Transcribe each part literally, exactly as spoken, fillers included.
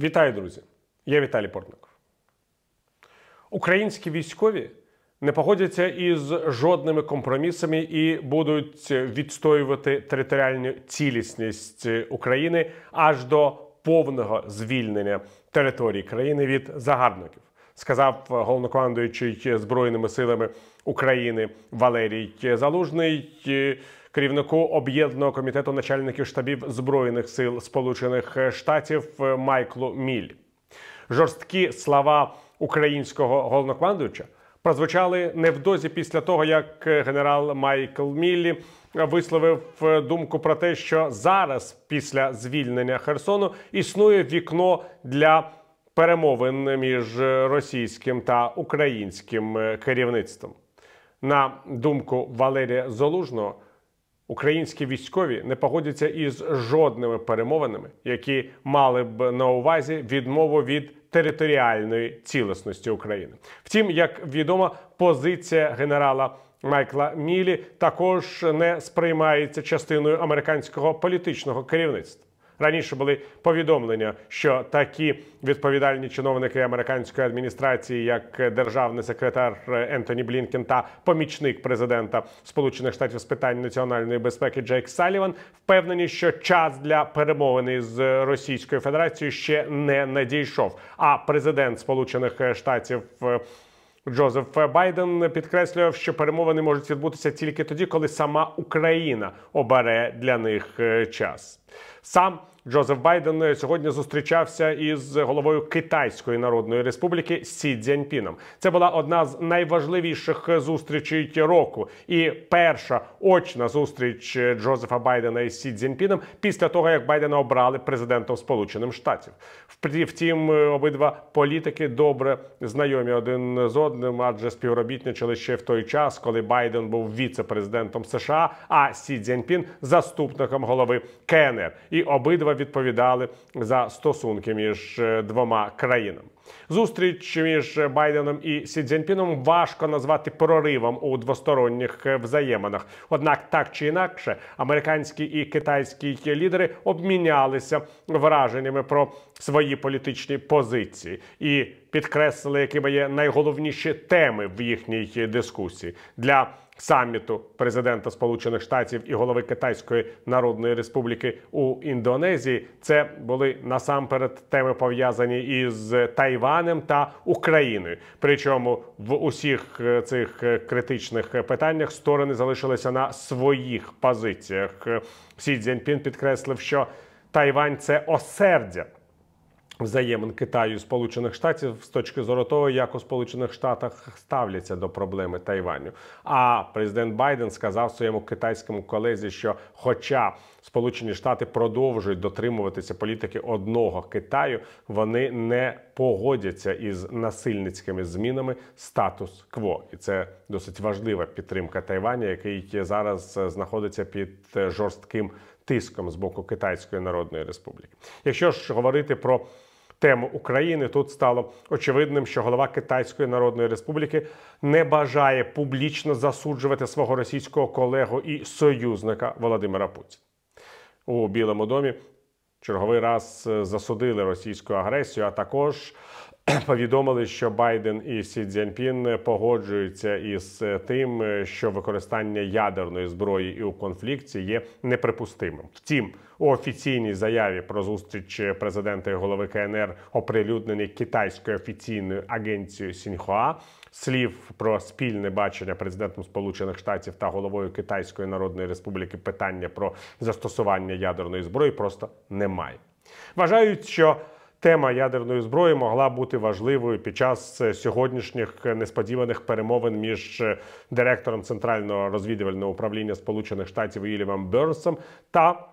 Вітаю, друзі! Я Віталій Портников. Українські військові не погодяться із жодними компромісами і будуть відстоювати територіальну цілісність України аж до повного звільнення території країни від загарбників, сказав головнокомандуючий Збройними силами України Валерій Залужний керівнику Об'єднаного комітету начальників штабів Збройних сил Сполучених Штатів Майклу Міллі. Жорсткі слова українського головнокомандуюча прозвучали невдовзі після того, як генерал Майкл Міллі висловив думку про те, що зараз, після звільнення Херсону, існує вікно для перемовин між російським та українським керівництвом. На думку Валерія Залужного, українські військові не погодяться із жодними перемовинами, які мали б на увазі відмову від територіальної цілісності України. Втім, як відомо, позиція генерала Майкла Міллі також не сприймається частиною американського політичного керівництва. Раніше були повідомлення, що такі відповідальні чиновники американської адміністрації, як державний секретар Ентоні Блінкен та помічник президента Сполучених Штатів з питань національної безпеки Джейк Салліван, впевнені, що час для перемовин з Російською Федерацією ще не надійшов. А президент Сполучених Штатів Джозеф Байден підкреслював, що перемовини можуть відбутися тільки тоді, коли сама Україна обере для них час. Сам Джозеф Байден сьогодні зустрічався із головою Китайської Народної Республіки Сі Цзіньпіном. Це була одна з найважливіших зустрічей року і перша очна зустріч Джозефа Байдена із Сі Цзіньпіном після того, як Байдена обрали президентом Сполучених Штатів. Втім, обидва політики добре знайомі один з одним, адже співробітничали ще в той час, коли Байден був віце-президентом США, а Сі Цзіньпін – заступником голови Ке Ен Ер. І обидва відповідали за стосунки між двома країнами. Зустріч між Байденом і Сі Цзіньпіном важко назвати проривом у двосторонніх взаєминах. Однак, так чи інакше, американські і китайські лідери обмінялися враженнями про свої політичні позиції і підкреслили, якими є найголовніші теми в їхній дискусії. Для саміту президента Сполучених Штатів і голови Китайської Народної Республіки у Індонезії це були насамперед теми, пов'язані із Тайванем та Україною. Причому в усіх цих критичних питаннях сторони залишилися на своїх позиціях. Сі Цзіньпін підкреслив, що Тайвань – це осердя взаємин Китаю і Сполучених Штатів з точки зору того, як у Сполучених Штатах ставляться до проблеми Тайваню. А президент Байден сказав своєму китайському колезі, що хоча Сполучені Штати продовжують дотримуватися політики одного Китаю, вони не погодяться із насильницькими змінами статус-кво. І це досить важлива підтримка Тайваня, який зараз знаходиться під жорстким тиском з боку Китайської Народної Республіки. Якщо ж говорити про тему України, тут стало очевидним, що голова Китайської Народної Республіки не бажає публічно засуджувати свого російського колегу і союзника Володимира Путіна. У Білому домі черговий раз засудили російську агресію, а також повідомили, що Байден і Сі Цзіньпін погоджуються із тим, що використання ядерної зброї і у конфлікті є неприпустимим. Втім, у офіційній заяві про зустріч президента і голови Ке Ен Ер, оприлюдненій китайською офіційною агенцією Сіньхуа, слів про спільне бачення президентом Сполучених Штатів та головою Китайської Народної Республіки питання про застосування ядерної зброї просто немає. Вважають, що тема ядерної зброї могла бути важливою під час сьогоднішніх несподіваних перемовин між директором Центрального розвідувального управління Сполучених Штатів Вільямом Бернсом та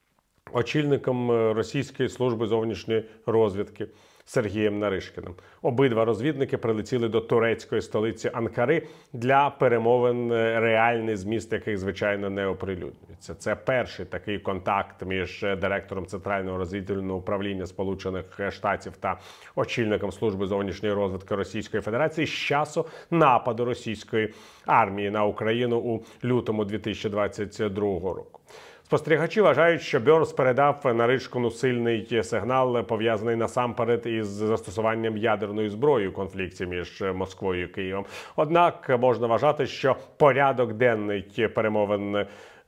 очільником Російської служби зовнішньої розвідки Сергієм Наришкіним. Обидва розвідники прилетіли до турецької столиці Анкари для перемовин, реальний зміст яких, звичайно, не оприлюднюється. Це перший такий контакт між директором Центрального розвідувального управління Сполучених Штатів та очільником служби зовнішньої розвідки Російської Федерації з часу нападу російської армії на Україну у лютому дві тисячі двадцять другого року. Спостерігачі вважають, що Бьорнс передав Наришкіну сильний сигнал, пов'язаний насамперед із застосуванням ядерної зброї у конфлікті між Москвою і Києвом. Однак можна вважати, що порядок денний перемовин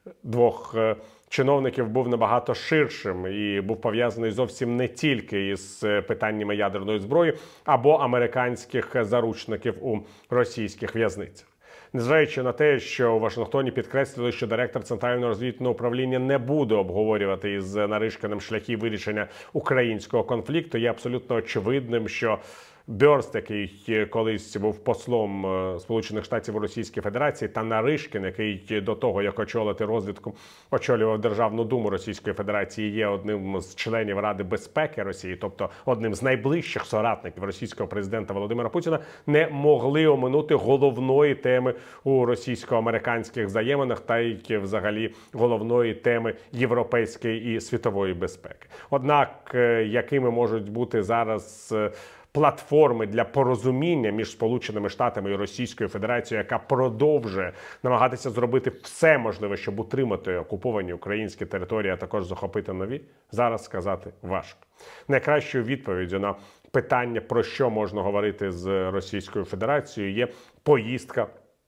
двох чиновників був набагато ширшим і був пов'язаний зовсім не тільки із питаннями ядерної зброї або американських заручників у російських в'язницях. Незважаючи на те, що у Вашингтоні підкреслили, що директор Центрального розвідувального управління не буде обговорювати із Наришкіним шляхи вирішення українського конфлікту, є абсолютно очевидним, що Бьорнс, який колись був послом Сполучених Штатів у Російській Федерації, та Наришкін, який до того, як очолити розвідку, очолював Державну думу Російської Федерації, є одним з членів Ради безпеки Росії, тобто одним з найближчих соратників російського президента Володимира Путіна, не могли оминути головної теми у російсько-американських взаєминах та й взагалі головної теми європейської і світової безпеки. Однак, якими можуть бути зараз платформи для порозуміння між Сполученими Штатами і Російською Федерацією, яка продовжує намагатися зробити все можливе, щоб утримати окуповані українські території, а також захопити нові, зараз сказати важко. Найкращою відповіддю на питання, про що можна говорити з Російською Федерацією, є поїздка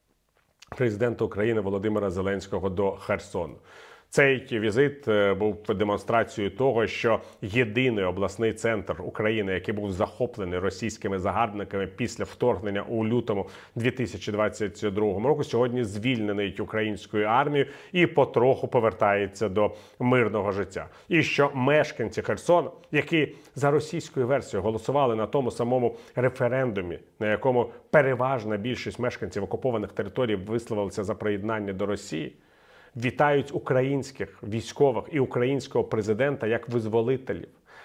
президента України Володимира Зеленського до Херсону. Цей візит був демонстрацією того, що єдиний обласний центр України, який був захоплений російськими загарбниками після вторгнення у лютому дві тисячі двадцять другого року, сьогодні звільнений українською армією і потроху повертається до мирного життя. І що мешканці Херсону, які за російською версією голосували на тому самому референдумі, на якому переважна більшість мешканців окупованих територій висловилися за приєднання до Росії, вітають українських військових і українського президента як визволителів.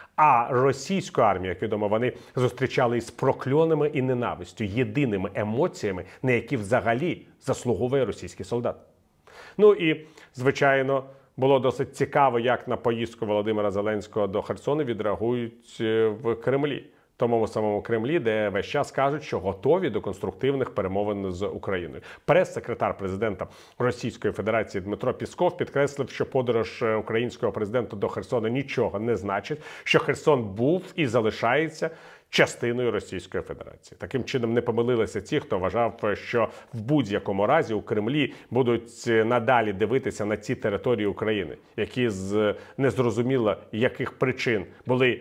А російську армію, як відомо, вони зустрічали із прокльонами і ненавистю, єдиними емоціями, на які взагалі заслуговує російський солдат. Ну і, звичайно, було досить цікаво, як на поїздку Володимира Зеленського до Херсону відреагують в Кремлі. Тому самому Кремлі, де весь час кажуть, що готові до конструктивних перемовин з Україною. Прес-секретар президента Російської Федерації Дмитро Пісков підкреслив, що подорож українського президента до Херсону нічого не значить, що Херсон був і залишається частиною Російської Федерації. Таким чином не помилилися ті, хто вважав, що в будь-якому разі у Кремлі будуть надалі дивитися на ці території України, які з незрозуміло яких причин були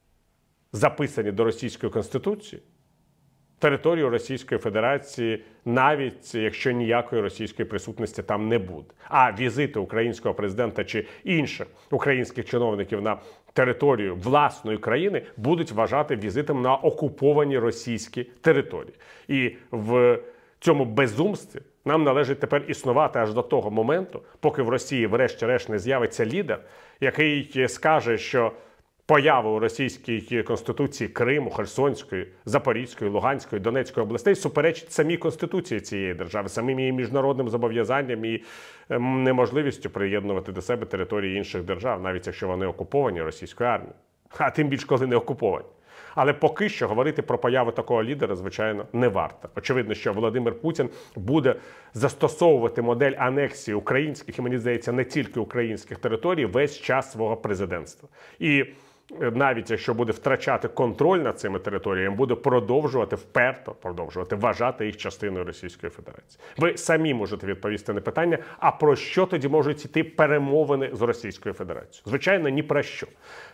записані до Російської Конституції, територію Російської Федерації, навіть якщо ніякої російської присутності там не буде. А візити українського президента чи інших українських чиновників на територію власної країни будуть вважати візитом на окуповані російські території. І в цьому безумстві нам належить тепер існувати аж до того моменту, поки в Росії врешті-решт не з'явиться лідер, який скаже, що поява у російській Конституції Криму, Херсонської, Запорізької, Луганської, Донецької областей суперечить самій Конституції цієї держави, самим її міжнародним зобов'язанням і неможливістю приєднувати до себе території інших держав, навіть якщо вони окуповані російською армією. А тим більш, коли не окуповані. Але поки що говорити про появу такого лідера, звичайно, не варто. Очевидно, що Володимир Путін буде застосовувати модель анексії українських, і, мені здається, не тільки українських територій весь час свого президентства. І навіть якщо буде втрачати контроль над цими територіями, буде продовжувати вперто продовжувати вважати їх частиною Російської Федерації. Ви самі можете відповісти на питання, а про що тоді можуть йти перемовини з Російською Федерацією? Звичайно, ні про що.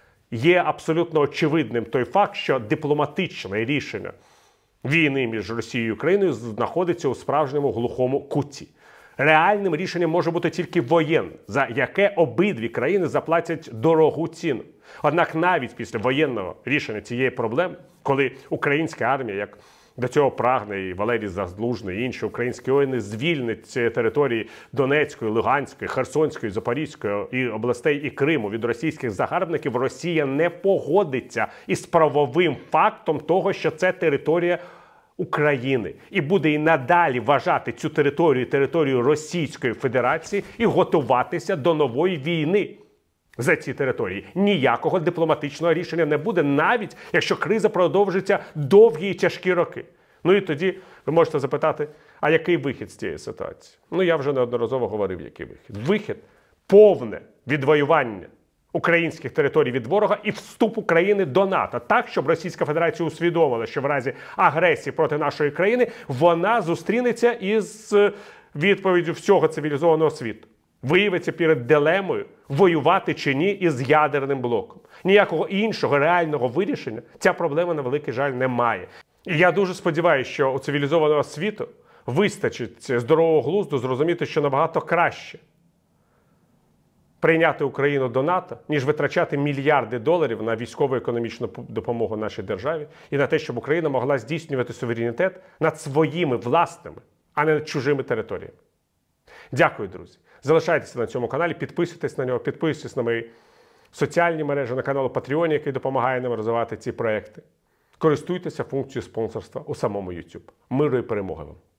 Є абсолютно очевидним той факт, що дипломатичне рішення війни між Росією і Україною знаходиться у справжньому глухому куті. Реальним рішенням може бути тільки воєнне, за яке обидві країни заплатять дорогу ціну. Однак навіть після воєнного рішення цієї проблеми, коли українська армія, як до цього прагне і Валерій Залужний, і інші українські воїни, звільнить території Донецької, Луганської, Херсонської, Запорізької і областей і Криму від російських загарбників, Росія не погодиться із правовим фактом того, що це територія України. І буде і надалі вважати цю територію територією Російської Федерації і готуватися до нової війни за ці території. Ніякого дипломатичного рішення не буде, навіть якщо криза продовжиться довгі і тяжкі роки. Ну і тоді ви можете запитати, а який вихід з цієї ситуації? Ну я вже неодноразово говорив, який вихід. Вихід повне відвоювання українських територій від ворога і вступ України до НАТО. Так, щоб Російська Федерація усвідомила, що в разі агресії проти нашої країни вона зустрінеться із відповіддю всього цивілізованого світу. Виявиться перед дилемою, воювати чи ні із ядерним блоком. Ніякого іншого реального вирішення ця проблема, на великий жаль, не має. І я дуже сподіваюся, що у цивілізованого світу вистачить здорового глузду зрозуміти, що набагато краще прийняти Україну до НАТО, ніж витрачати мільярди доларів на військово-економічну допомогу нашій державі і на те, щоб Україна могла здійснювати суверенітет над своїми власними, а не над чужими територіями. Дякую, друзі. Залишайтеся на цьому каналі, підписуйтесь на нього, підписуйтесь на мої соціальні мережі, на канал Patreon, який допомагає нам розвивати ці проекти. Користуйтеся функцією спонсорства у самому YouTube. Миру і перемоги вам!